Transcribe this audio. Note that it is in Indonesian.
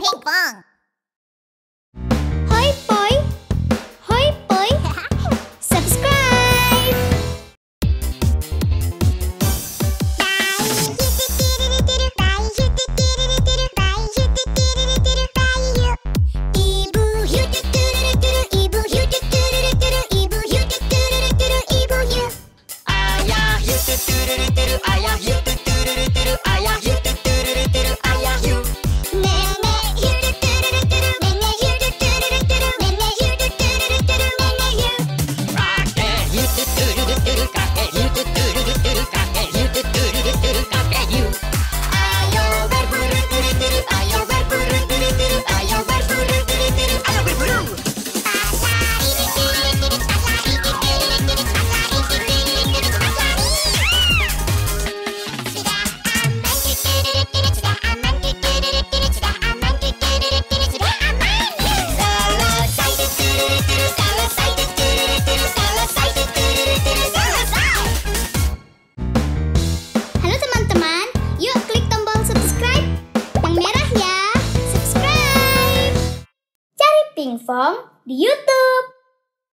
Pinkfong. Hoi poi, hoi poi, subscribe. Ibu hiu, ibu hiu, ibu hiu, ibu hiu. Ayah hiu, ayah hiu, ayah hiu, ayah hiu. Nenek hiu, nenek hiu, nenek hiu, nenek hiu. Kakek hiu, kakek hiu, kakek hiu, kakek hiu. Ayo berburu, ayo berburu, ayo berburu, ayo berburu. Halo teman-teman, yuk klik tombol subscribe yang merah ya. Subscribe. Cari Pinkfong di YouTube.